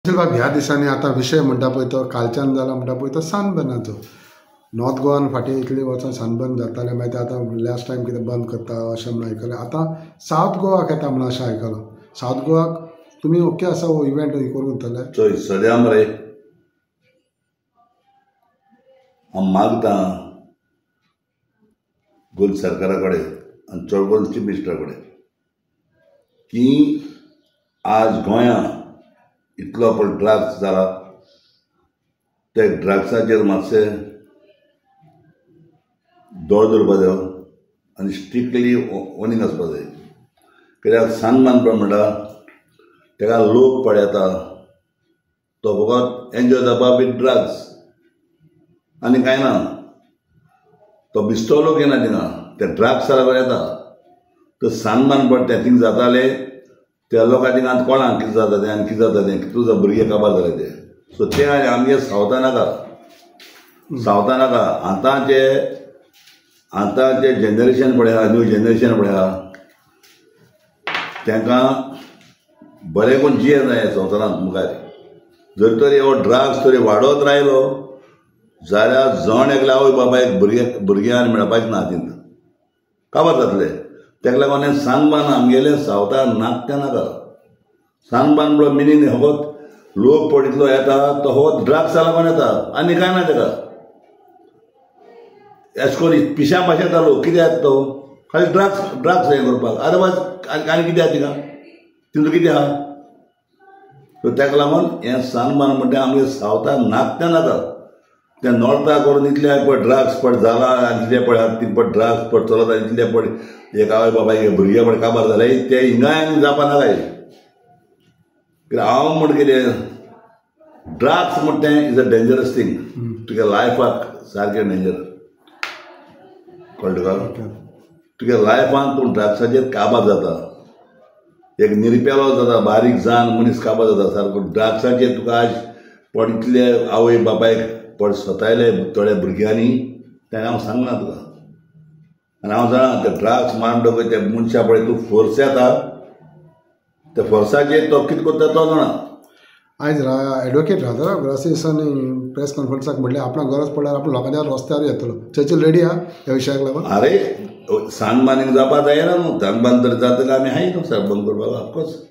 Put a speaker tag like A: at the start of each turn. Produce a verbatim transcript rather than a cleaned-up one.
A: बाब ह्या दिसांनी आतां विशय म्हणटा पळय तो कालच्यान जाला म्हणटा पळय तो सनबर्नाचो. नॉर्थ गोवान फाटीं इतली वर्सां सनबर्न जाताले, मागीर आतां लास्ट टायम कितें बंद करता अशें म्हणून आयकलें. आतां सावथ गोवाक येता म्हणून अशें आयकलां. सावथ गोवाक तुमी ओके आसा हो इव्हेंट करून दितले?
B: चोय सद्या मरे हांव मागतां गोंय सरकारा कडेन आनी चड करून चीफ मिनिस्टरा कडेन की आज गोंयांत इतलो पळय ड्रग्स जाला, ते ड्रग्साचेर मातशें दोळ धरपा जायो आनी स्ट्रिक्टली वॉर्निंग आसपा जाय. कित्याक सनबर्न म्हणटा तेका लोक पळयता, तो फकत एन्जॉय जावपा विथ ड्रग्स आनी कांय ना. तो बिस्तो लोक येना थिंगा, ते ड्रग्स लागून येता. तो सनबर्न पडटा थिंग जाताले त्या लोकां थिंगा आतां कोणाक कितें जाता तें आनी कितें जाता तें तुजो भुरगे काबार जाले ते. सो ते आमगे सावथा नाका, सावथा नाका. आतांचे आतांचे जनरेशन पळया, न्यू जनरेशन पळया, तांकां बरें करून जिये जाय संवसारांत मुखार. जर तरी हो ड्रग्स तरी वाडत रावलो जाल्यार जण एकल्या आवय बापायक भुरगे भुरग्यां मेळपाचें ना तिंत काबार जातले. तेका लागून हें सनबर्न आमगेले सावथान नाका नाका. सनबर्न म्हणलो मिनींग फकत लोक पडितलो येता तो फकत ड्रग्सा लागून येता आनी कांय ना. तेका अशें करून पिश्या भाशेन येता लोक. कितें येता तो खाली ड्रग्स ड्रग्स हें करपाक, अदरवायज आनी कितें आहा थिंगा, तितून कितें आहा. सो तेका लागून हें सनबर्न म्हणटा आमगे सावथान नाका नाका. ते नॉर्थाक करून इतले पळय ड्रग्स पड जाला आनी इतले पळय ती पळय ड्रग्स पड चलत आनी इतले पळय एक आवय बाबाय भुरगे पळय काबार जाले, ते हिंगाय जावपा नाकाय. कित्याक हांव म्हण कितें ड्रग्स म्हणटा तें इज अ डेंजरस थिंग तुगे लायफाक, सारकें डेंजर. कळ्ळें तुका? तुगे लायफान तूं ड्रग्साचेर काबार जाता, एक निरपेलो जाता, बारीक जावन मनीस काबार जाता सारको ड्रग्साचेर. तुका आज पड इतले आवय बापायक पड स्वतायले थोड्या भुरग्यांनी तें हांव सांगना तुका. आनी हांव जाणा ते ड्रग्स मारून ते मनशा पळय तूं फोर्स येता, त्या फोर्साचेर तो कितें करता तो जाणा.
A: आयज एडवोकेट राजाराव ग्रासीसांनी प्रेस कॉन्फरन्साक म्हणलें आपणाक गरज पडल्यार आपूण लोकांच्या रस्त्यार येतलो. चर्चील रेडी आहा ह्या विशयाक लागून?
B: अरे सनबर्निंग जावपा जायना न्हू. सनबर्न तर जातले आमी हाय न्हू सर बंद करपाक. ऑफकोर्स